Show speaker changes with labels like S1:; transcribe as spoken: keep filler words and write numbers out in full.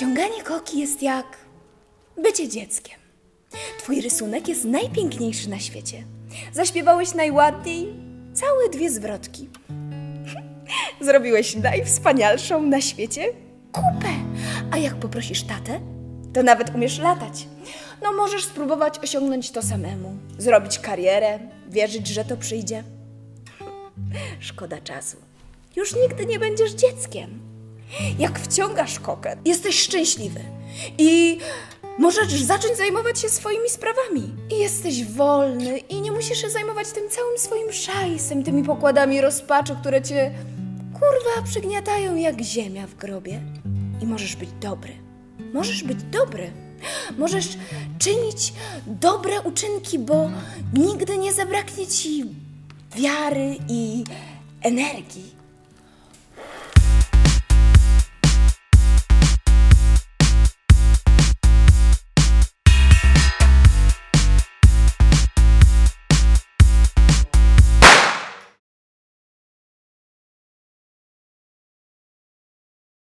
S1: Ściąganie koki jest jak bycie dzieckiem. Twój rysunek jest najpiękniejszy na świecie. Zaśpiewałeś najładniej całe dwie zwrotki. Zrobiłeś najwspanialszą na świecie kupę. A jak poprosisz tatę, to nawet umiesz latać. No możesz spróbować osiągnąć to samemu. Zrobić karierę, wierzyć, że to przyjdzie. Szkoda czasu. Już nigdy nie będziesz dzieckiem. Jak wciągasz kokę, jesteś szczęśliwy i możesz zacząć zajmować się swoimi sprawami. I jesteś wolny i nie musisz się zajmować tym całym swoim szajsem, tymi pokładami rozpaczy, które cię, kurwa, przygniatają jak ziemia w grobie. I możesz być dobry. Możesz być dobry. Możesz czynić dobre uczynki, bo nigdy nie zabraknie ci wiary i energii.